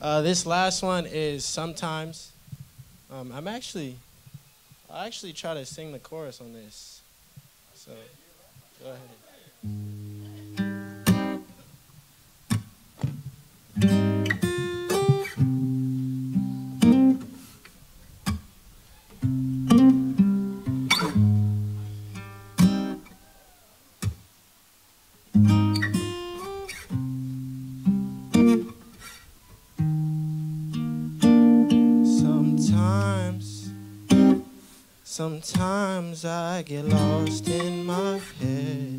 This last one is Sometimes. I actually try to sing the chorus on this. So, go ahead. Sometimes I get lost in my head.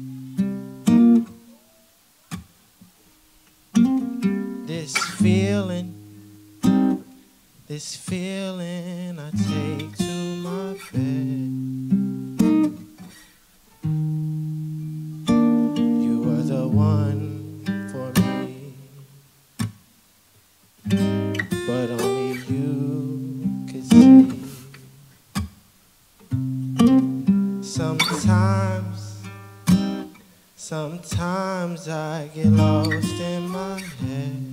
This feeling I take to my bed. You were the one for me, but only you could see. Sometimes I get lost in my head.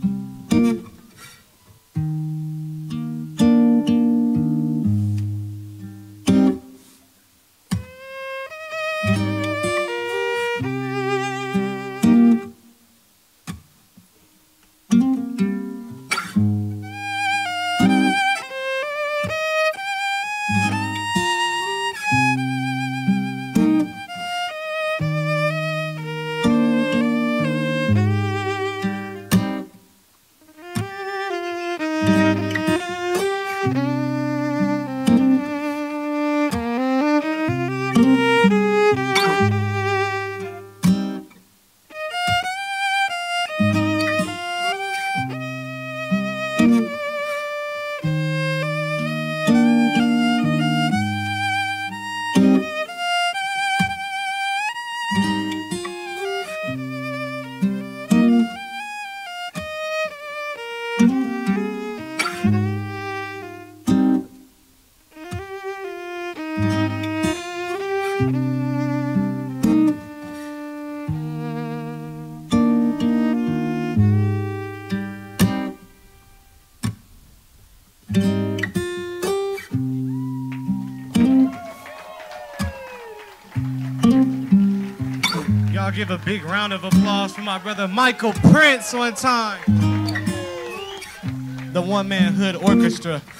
Y'all give a big round of applause for my brother Michael Prince one time. The one-man hood orchestra.